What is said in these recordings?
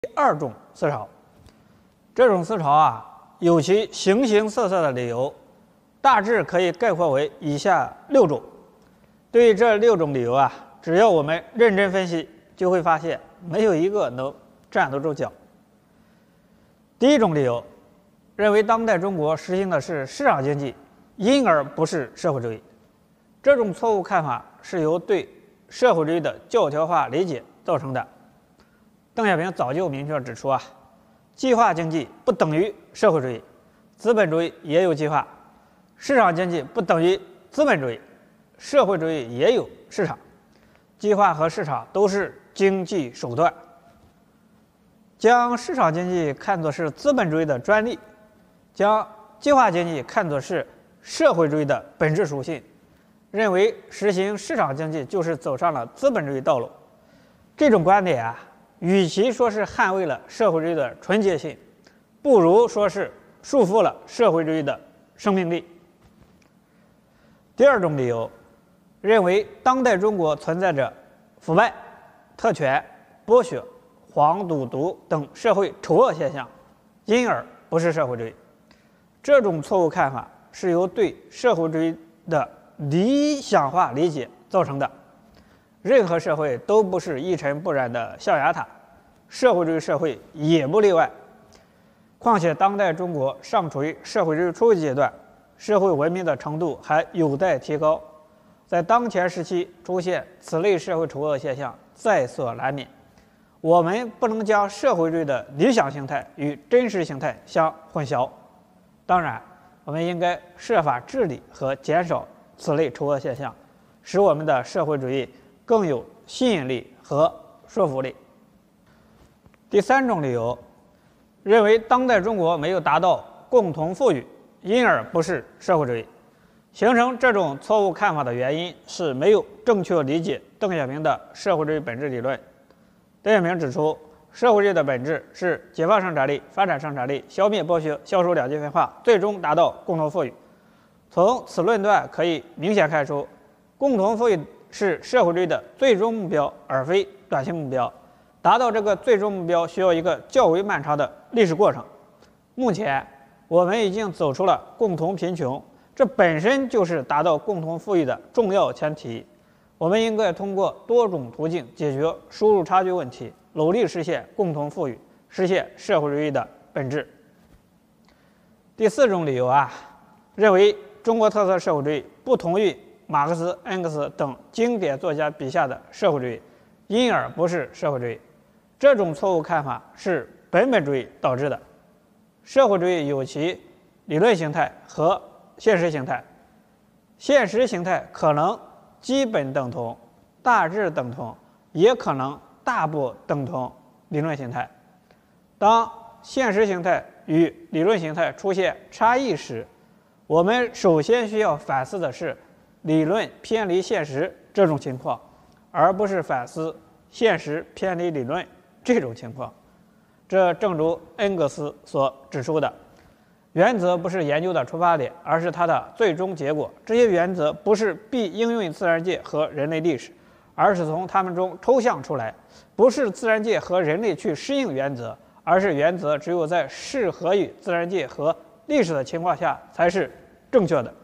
第二种思潮，这种思潮有其形形色色的理由，大致可以概括为以下6种。对于这6种理由只要我们认真分析，就会发现没有一个能站得住脚。第一种理由，认为当代中国实行的是市场经济，因而不是社会主义。这种错误看法是由对社会主义的教条化理解造成的。邓小平早就明确指出计划经济不等于社会主义，资本主义也有计划；市场经济不等于资本主义，社会主义也有市场。计划和市场都是经济手段。将市场经济看作是资本主义的专利，将计划经济看作是社会主义的本质属性，认为实行市场经济就是走上了资本主义道路。这种观点与其说是捍卫了社会主义的纯洁性，不如说是束缚了社会主义的生命力。第二种理由，认为当代中国存在着腐败、特权、剥削、黄赌毒等社会丑恶现象，因而不是社会主义。这种错误看法是由对社会主义的理想化理解造成的。任何社会都不是一尘不染的象牙塔，社会主义社会也不例外。况且当代中国尚处于社会主义初级阶段，社会文明的程度还有待提高，在当前时期出现此类社会丑恶现象在所难免。我们不能将社会主义的理想形态与真实形态相混淆。当然，我们应该设法治理和减少此类丑恶现象，使我们的社会主义更有吸引力和说服力。第三种理由，认为当代中国没有达到共同富裕，因而不是社会主义。形成这种错误看法的原因是没有正确理解邓小平的社会主义本质理论。邓小平指出，社会主义的本质是解放生产力、发展生产力、消灭剥削、消除两极分化，最终达到共同富裕。从此论断可以明显看出，共同富裕是社会主义的最终目标，而非短期目标。达到这个最终目标需要一个较为漫长的历史过程。目前我们已经走出了共同贫穷，这本身就是达到共同富裕的重要前提。我们应该通过多种途径解决输入差距问题，努力实现共同富裕，实现社会主义的本质。第四种理由认为中国特色社会主义不同于马克思、恩格斯等经典作家笔下的社会主义，因而不是社会主义。这种错误看法是本主义导致的。社会主义有其理论形态和现实形态，现实形态可能基本等同、大致等同，也可能大部等同理论形态。当现实形态与理论形态出现差异时，我们首先需要反思的是理论偏离现实这种情况，而不是反思现实偏离理论这种情况。这正如恩格斯所指出的，原则不是研究的出发点，而是它的最终结果。这些原则不是必应用于自然界和人类历史，而是从它们中抽象出来。不是自然界和人类去适应原则，而是原则只有在适合于自然界和历史的情况下才是正确的。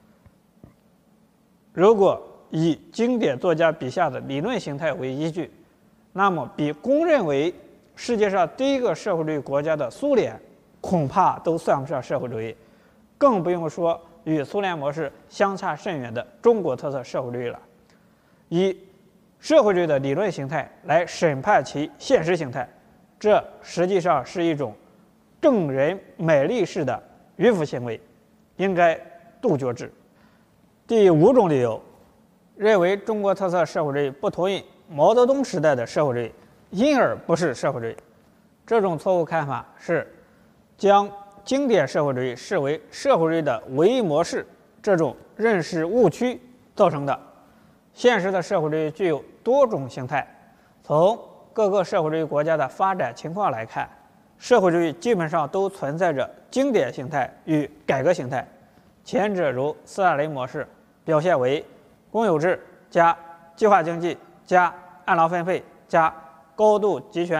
如果以经典作家笔下的理论形态为依据，那么比公认为世界上第一个社会主义国家的苏联恐怕都算不上社会主义，更不用说与苏联模式相差甚远的中国特色社会主义了。以社会主义的理论形态来审判其现实形态，这实际上是一种证人买力式的迂腐行为，应该杜绝之。第五种理由，认为中国特色社会主义不同于毛泽东时代的社会主义，因而不是社会主义。这种错误看法是将经典社会主义视为社会主义的唯一模式，这种认识误区造成的。现实的社会主义具有多种形态，从各个社会主义国家的发展情况来看，社会主义基本上都存在着经典形态与改革形态。前者如斯大林模式，表现为公有制加计划经济加按劳分配加高度集权的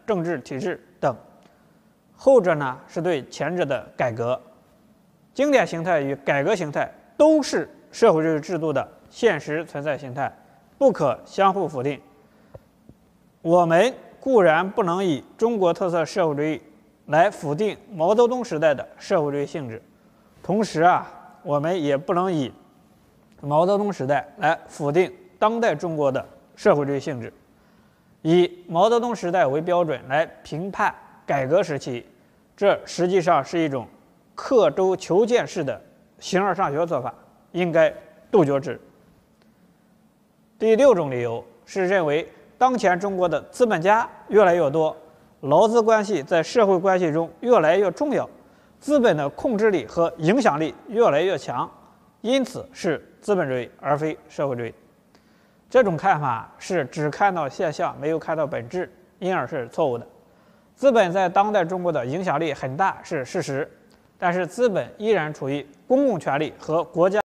政治体制等。后者呢是对前者的改革。经典形态与改革形态都是社会主义制度的现实存在形态，不可相互否定。我们固然不能以中国特色社会主义来否定毛泽东时代的社会主义性质，同时我们也不能以毛泽东时代来否定当代中国的社会主义性质。以毛泽东时代为标准来评判改革时期，这实际上是一种刻舟求剑式的形而上学做法，应该杜绝之。第6种理由是认为当前中国的资本家越来越多，劳资关系在社会关系中越来越重要，资本的控制力和影响力越来越强，因此是资本主义而非社会主义。这种看法是只看到现象，没有看到本质，因而是错误的。资本在当代中国的影响力很大是事实，但是资本依然处于公共权力和国家